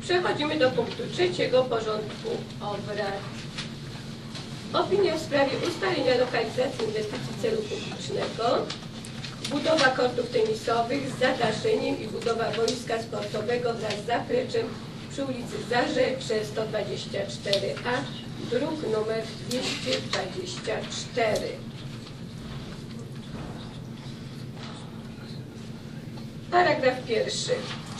Przechodzimy do punktu 3 porządku obrad. Opinia w sprawie ustalenia lokalizacji inwestycji celu publicznego, budowa kortów tenisowych z zadaszeniem i budowa boiska sportowego wraz z zapleczem przy ulicy Zarzecze 124A, druk numer 224. Paragraf pierwszy.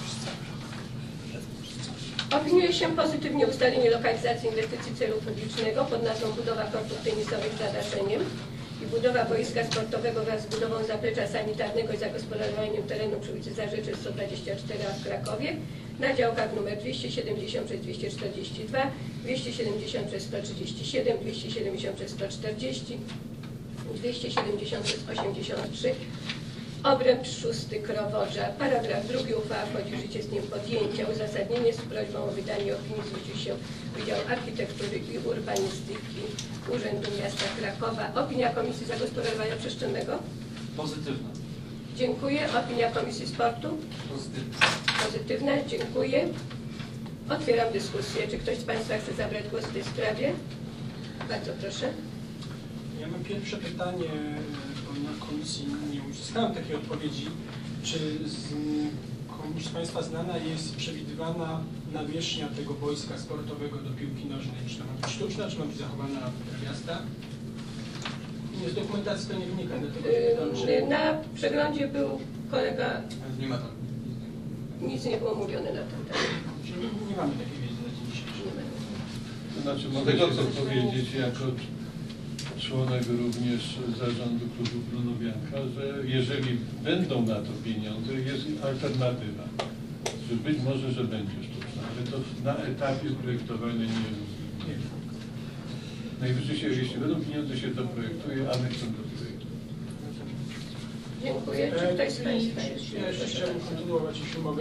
Opiniuje się pozytywnie ustalenie lokalizacji inwestycji celu publicznego pod nazwą budowa kortów tenisowych z zadaszeniem i budowa boiska sportowego wraz z budową zaplecza sanitarnego i zagospodarowaniem terenu przy ulicy Zarzecze 124A w Krakowie na działkach nr 270 przez 242, 270 przez 137, 270 przez 140, 270 przez 83, obręb 6 Krowodrza. Paragraf 2. Uchwała wchodzi w życie z dniem podjęcia. Uzasadnienie: z prośbą o wydanie opinii zwrócił się Wydział Architektury i Urbanistyki Urzędu Miasta Krakowa. Opinia Komisji Zagospodarowania Przestrzennego? Pozytywna. Dziękuję. Opinia Komisji Sportu? Pozytywna. Pozytywna. Dziękuję. Otwieram dyskusję. Czy ktoś z Państwa chce zabrać głos w tej sprawie? Bardzo proszę. Ja mam pierwsze pytanie, bo na komisji nie uzyskałem takiej odpowiedzi. Czy komuś z Państwa znana jest przewidywana nawierzchnia tego boiska sportowego do piłki nożnej? Czy to ma być sztuczna, czy ma być zachowana trawiasta? Nie, z dokumentacji to nie wynika. Na przeglądzie był kolega. Nie ma tam. Nic nie było mówione na ten temat. Nie mamy takiej wiedzy na dzień dzisiejszy. To znaczy mogę się powiedzieć jako członek również zarządu klubu Brunowianka, że jeżeli będą na to pieniądze, jest alternatywa. Że być może, że będzie sztuczna, ale to na etapie projektowania nie jest. Najwyżej się, jeśli będą pieniądze, się to projektuje, a my chcemy do projektu. Dziękuję. Czy ktoś z Państwa jeszcze? Ja jeszcze chciałbym kontynuować, jeśli mogę.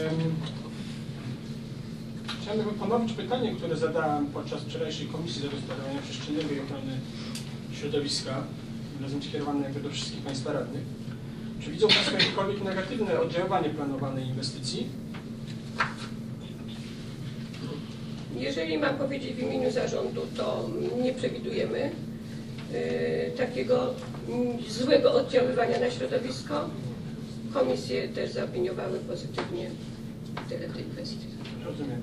Chciałbym ponowić pytanie, które zadałem podczas wczorajszej Komisji Zagospodarowania Przestrzennego i Ochrony Środowiska, razem skierowane jakby do wszystkich Państwa radnych. Czy widzą Państwo jakiekolwiek negatywne oddziaływanie planowanej inwestycji? Jeżeli mam powiedzieć w imieniu zarządu, to nie przewidujemy takiego złego oddziaływania na środowisko. Komisje też zaopiniowały pozytywnie tyle tej kwestii. Rozumiem.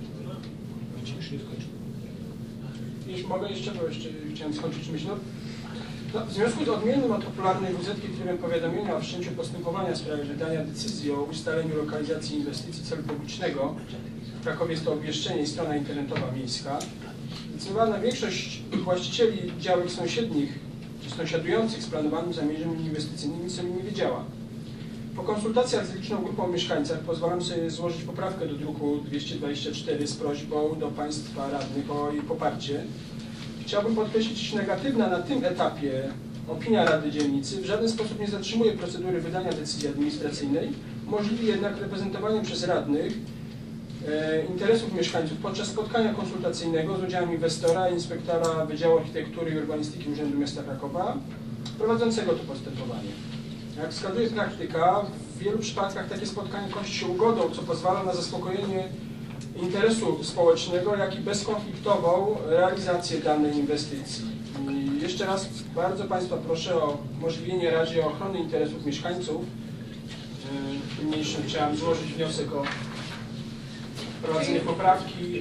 Jeśli mogę jeszcze, bo jeszcze chciałem skończyć myśl. W związku z odmiennym od popularnej WZ trybem powiadomienia o wszczęciu postępowania w sprawie wydania decyzji o ustaleniu lokalizacji inwestycji celu publicznego, w Krakowie jest to obwieszczenie i strona internetowa miejska, zdecydowana większość właścicieli działek sąsiednich czy sąsiadujących z planowanym zamierzeniem inwestycyjnym nic o nim nie wiedziała. Po konsultacjach z liczną grupą mieszkańców pozwalam sobie złożyć poprawkę do druku 224 z prośbą do Państwa radnych o jej poparcie. Chciałbym podkreślić, iż negatywna na tym etapie opinia Rady Dzielnicy w żaden sposób nie zatrzymuje procedury wydania decyzji administracyjnej, umożliwi jednak reprezentowanie przez radnych interesów mieszkańców podczas spotkania konsultacyjnego z udziałem inwestora, inspektora Wydziału Architektury i Urbanistyki Urzędu Miasta Krakowa, prowadzącego to postępowanie. Jak wskazuje praktyka, w wielu przypadkach takie spotkanie kończy się ugodą, co pozwala na zaspokojenie interesu społecznego, jak i bezkonfliktową realizację danej inwestycji. I jeszcze raz bardzo Państwa proszę o umożliwienie Radzie Ochrony Interesów Mieszkańców. Niniejszym chciałem złożyć wniosek o wprowadzenie poprawki.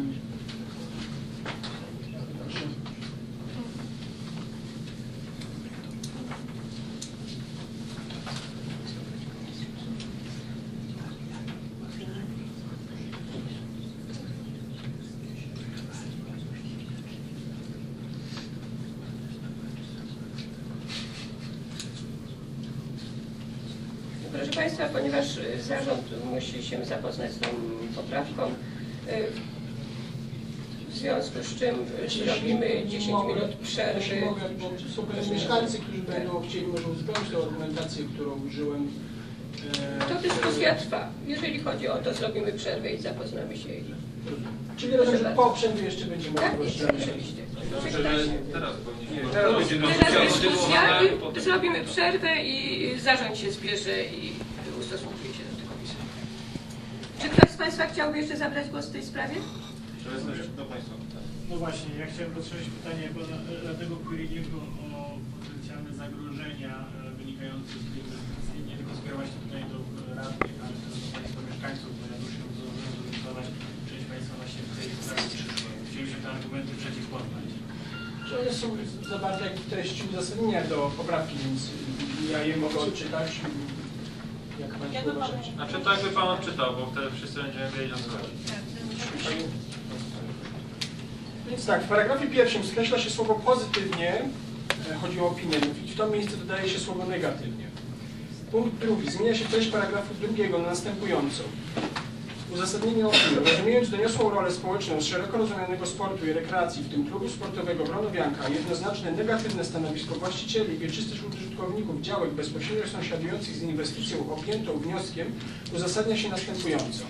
Proszę Państwa, ponieważ zarząd musi się zapoznać z tą poprawką, w związku z czym zrobimy 10 minut przerwy. Jeśli mogę, bo są mieszkańcy, którzy będą chcieli może uzupełnić tę argumentację, którą użyłem. To dyskusja trwa. Jeżeli chodzi o to, zrobimy przerwę i zapoznamy się. Czyli rozumiem, że po przerwie jeszcze będzie możliwość. Tak, oczywiście. Teraz będzie dyskusja i zrobimy przerwę i zarząd się zbierze i ustosunkuje się do tego. Czy ktoś z Państwa chciałby jeszcze zabrać głos w tej sprawie? Do Państwa. No właśnie, ja chciałem rozszerzyć pytanie pana radnego Quiriniego o potencjalne zagrożenia wynikające z tej inwestycji. Nie tylko skierować to pytanie do radnych, ale też do Państwa mieszkańców, bo ja już się zdążyłem zorientować, część Państwa właśnie w tej sprawie przyszła. Chcieliśmy te argumenty przeciw poznać. One są zawarte jak w treści uzasadnienia do poprawki, więc ja je mogę odczytać. Jak Państwo uważacie? Znaczy tak by Pan odczytał, bo wtedy wszyscy będziemy wiedzieć, o co chodzi. Więc tak, w paragrafie pierwszym skreśla się słowo pozytywnie, chodzi o opinię, i w to miejsce dodaje się słowo negatywnie. Punkt drugi, zmienia się treść paragrafu drugiego na następującą. Uzasadnienie opinii. Rozumiejąc doniosłą rolę społeczną z szeroko rozumianego sportu i rekreacji, w tym klubu sportowego Bronowianka, jednoznaczne negatywne stanowisko właścicieli i wieczystych użytkowników działek bezpośrednio sąsiadujących z inwestycją objętą wnioskiem uzasadnia się następująco.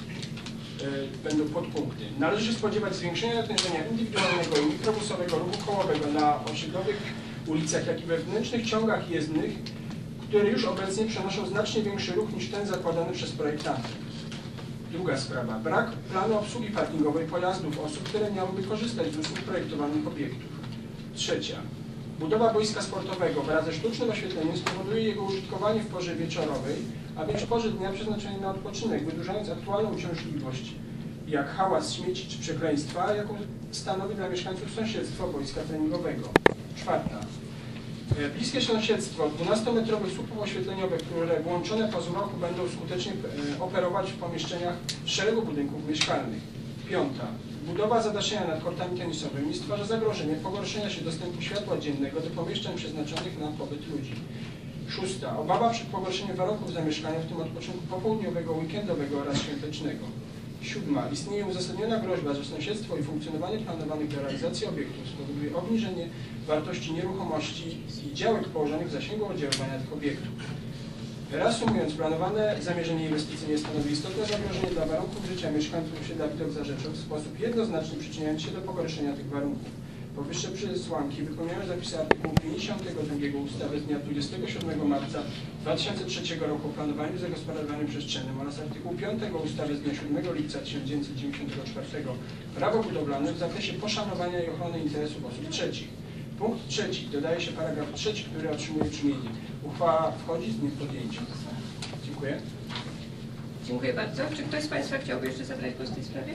Będą podpunkty. Należy spodziewać zwiększenia natężenia indywidualnego i mikrobusowego ruchu kołowego na osiedlowych ulicach, jak i wewnętrznych ciągach jezdnych, które już obecnie przenoszą znacznie większy ruch niż ten zakładany przez projektantów. Druga sprawa. Brak planu obsługi parkingowej pojazdów osób, które miałyby korzystać z usług projektowanych obiektów. Trzecia. Budowa boiska sportowego wraz ze sztucznym oświetleniem spowoduje jego użytkowanie w porze wieczorowej, a więc w porze dnia przeznaczonej na odpoczynek, wydłużając aktualną uciążliwość, jak hałas, śmieci czy przekleństwa, jaką stanowi dla mieszkańców sąsiedztwo boiska treningowego. Czwarta. Bliskie sąsiedztwo 12-metrowych słupów oświetleniowych, które włączone po zmroku będą skutecznie operować w pomieszczeniach szeregu budynków mieszkalnych. Piąta. Budowa zadaszenia nad kortami tenisowymi stwarza zagrożenie pogorszenia się dostępu światła dziennego do pomieszczeń przeznaczonych na pobyt ludzi. Szósta. Obawa przed pogorszeniem warunków zamieszkania, w tym odpoczynku popołudniowego, weekendowego oraz świątecznego. Siódma. Istnieje uzasadniona groźba, że sąsiedztwo i funkcjonowanie planowanych do realizacji obiektów spowoduje obniżenie wartości nieruchomości i działek położonych w zasięgu oddziaływania tych obiektów. Reasumując, planowane zamierzenie inwestycyjne stanowi istotne zagrożenie dla warunków życia mieszkańców osiedla Widok za Rzeczą, w sposób jednoznaczny przyczyniając się do pogorszenia tych warunków. Powyższe przesłanki wypełniają zapisy artykułu 52 ustawy z dnia 27 marca 2003 roku o planowaniu i zagospodarowaniu przestrzennym oraz artykułu 5 ustawy z dnia 7 lipca 1994 Prawo budowlane w zakresie poszanowania i ochrony interesów osób trzecich. Punkt trzeci. Dodaje się paragraf trzeci, który otrzymuje brzmienie. Uchwała wchodzi z dniem podjęcia. Dziękuję. Dziękuję bardzo. Czy ktoś z Państwa chciałby jeszcze zabrać głos w tej sprawie?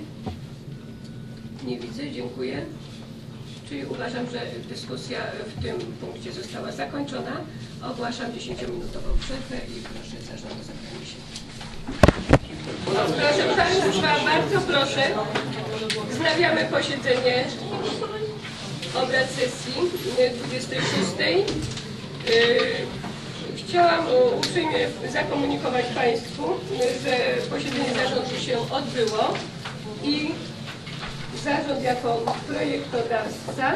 Nie widzę. Dziękuję. Czyli uważam, że dyskusja w tym punkcie została zakończona. Ogłaszam 10-minutową przerwę i proszę zarząd o zabranie się. Proszę Państwa, bardzo proszę. Wznawiamy posiedzenie obrad sesji 26. Chciałam uprzejmie zakomunikować Państwu, że posiedzenie zarządu się odbyło i zarząd jako projektodawca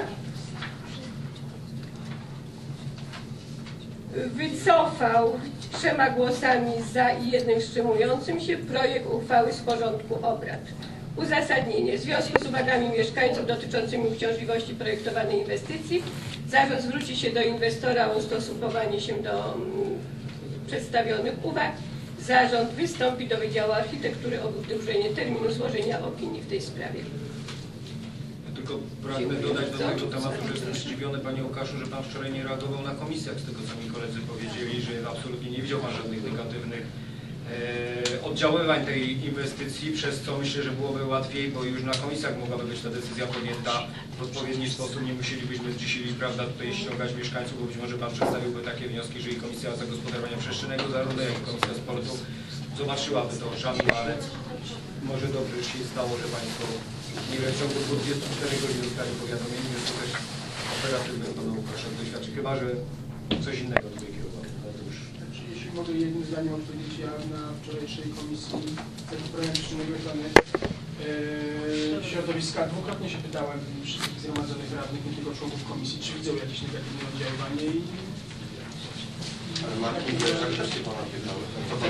wycofał 3 głosami za i 1 wstrzymującym się projekt uchwały z porządku obrad. Uzasadnienie. W związku z uwagami mieszkańców dotyczącymi uciążliwości projektowanej inwestycji zarząd zwróci się do inwestora o ustosunkowanie się do przedstawionych uwag. Zarząd wystąpi do Wydziału Architektury o wydłużenie terminu złożenia opinii w tej sprawie. Tylko pragnę dodać do tego tematu, że jestem zdziwiony, Panie Łukaszu, że Pan wczoraj nie reagował na komisjach, z tego co mi koledzy powiedzieli, że absolutnie nie widział Pan żadnych negatywnych oddziaływań tej inwestycji, przez co myślę, że byłoby łatwiej, bo już na komisjach mogłaby być ta decyzja podjęta w odpowiedni sposób. Nie musielibyśmy dzisiaj, prawda, tutaj ściągać mieszkańców, bo być może Pan przedstawiłby takie wnioski, że i Komisja Zagospodarowania Przestrzennego Zarządu, jak i Komisja Sportu zobaczyłaby to oczami, ale może dobrze się stało, że Państwo nie wiem, w ciągu 24 godzin zostali powiadomieni, że to też operatywny Pana Łukasza doświadczy, chyba że coś innego tutaj kierowało. Jeśli mogę jednym zdaniem odpowiedzieć, ja na wczorajszej komisji Zagospodarowania Przestrzennego Ochrony Środowiska dwukrotnie się pytałem wszystkich zgromadzonych radnych, nie tylko członków komisji, czy widzą jakieś negatywne oddziaływanie i... Ale Marcin, też się Pana pytałem.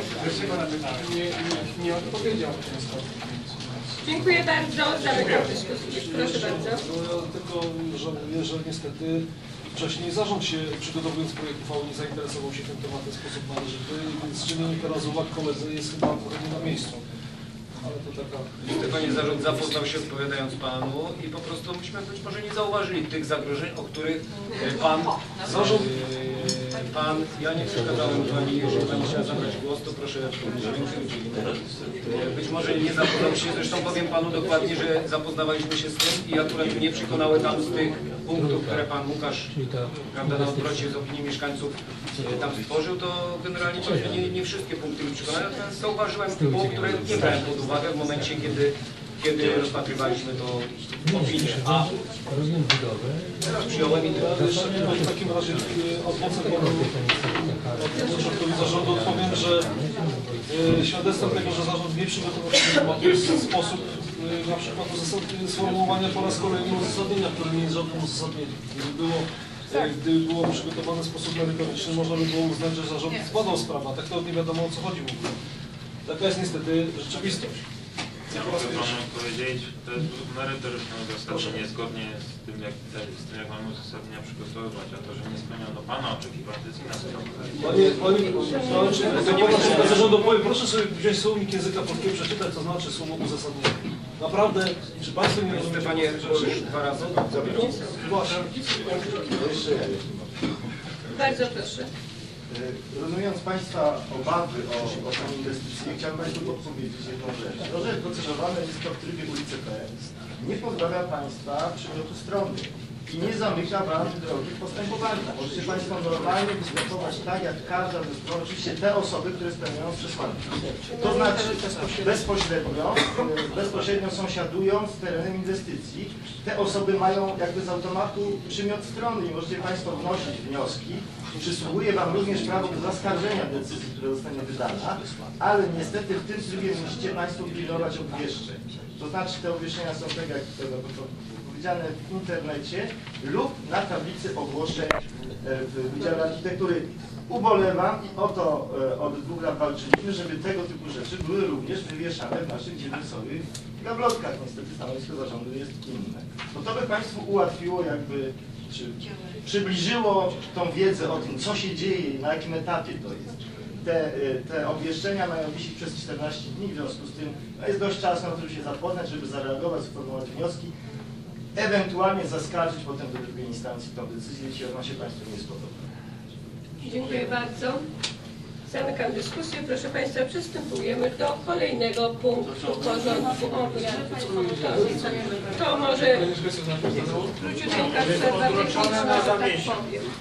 Nie odpowiedział w ten sposób. Dziękuję bardzo. Zamykam dyskusję. Proszę bardzo. Ja tylko żałuję, że niestety wcześniej zarząd się, przygotowując projekt uchwały, nie zainteresował się tym tematem w sposób należyty, więc czynienie teraz uwag koledzy jest chyba nie na miejscu. ale to taka... Stefanie, zarząd zapoznał się odpowiadając panu i po prostu myśmy być może nie zauważyli tych zagrożeń, o których pan, ja nie przeszkadzałem pani, jeżeli pani chciała zabrać głos, to proszę podnieść rękę, udzielimy. Być może nie zapoznał się, zresztą powiem panu dokładnie, że zapoznawaliśmy się z tym i akurat mnie przekonały tam z tych punktów, które pan Łukasz, prawda, na odwrocie z opinii mieszkańców tam stworzył, to generalnie nie wszystkie punkty mi przekonały, natomiast zauważyłem punkt, które nie brałem pod uwagę w momencie, kiedy rozpatrywaliśmy to opinię. A teraz przyjąłem i W takim razie odwrócę panu zarządu odpowiem, że świadectwem tego, że zarząd nie przygotował się do tematu jest sposób na przykład sformułowania po raz kolejny uzasadnienia, które nie jest żadnym uzasadnieniem. Gdyby było przygotowane w sposób merytoryczny, można by było uznać, że zarząd zbadał sprawę, a tak to nie wiadomo, o co chodzi w ogóle. Taka jest niestety rzeczywistość. Ja mogę panu powiedzieć, to jest merytoryczne uzasadnienie zgodnie z tym, jak mamy uzasadnienia przygotowywać, a to, że nie spełniono pana oczekiwań, to jest inna sprawa. Proszę sobie wziąć słownik języka polskiego, przeczytać, co znaczy słowo uzasadnienie. Naprawdę, czy państwo nie rozumiecie? Panie, już 2 razy zabieram. Właśnie. Bardzo proszę. Rozumiejąc Państwa obawy o tę inwestycję, chciałbym Państwu podpowiedzieć jedną rzecz. To, że procedowane jest to w trybie ulicy P, nie pozbawia Państwa przymiotu strony i nie zamyka Wam drogi postępowania. Możecie Państwo normalnie występować tak, jak każda ze stron, oczywiście te osoby, które spełniają przesłanki. To znaczy bezpośrednio sąsiadują z terenem inwestycji. Te osoby mają jakby z automatu przymiot strony i możecie Państwo wnosić wnioski. Przysługuje Wam również prawo do zaskarżenia decyzji, która zostanie wydana, ale niestety w tym trybie musicie Państwo pilnować obwieszczeń. To znaczy te obwieszczenia są tak, jak powiedziane w internecie lub na tablicy ogłoszeń w Wydziale Architektury. Ubolewam i o to od 2 lat walczyliśmy, żeby tego typu rzeczy były również wywieszane w naszych biznesowych gablotkach. Niestety stanowisko zarządu jest inne. Bo to by Państwu ułatwiło jakby, czy przybliżyło tą wiedzę o tym, co się dzieje i na jakim etapie to jest. Te obwieszczenia mają wisieć przez 14 dni, w związku z tym jest dość czasu na to, żeby się zapoznać, żeby zareagować, sformułować wnioski, ewentualnie zaskarżyć potem do drugiej instancji tą decyzję, jeśli ona się Państwu nie spodoba. Dziękuję bardzo. Zamykam dyskusję. Proszę Państwa, przystępujemy do kolejnego punktu porządku obrad. To może króciutka przerwa techniczna, że tak powiem.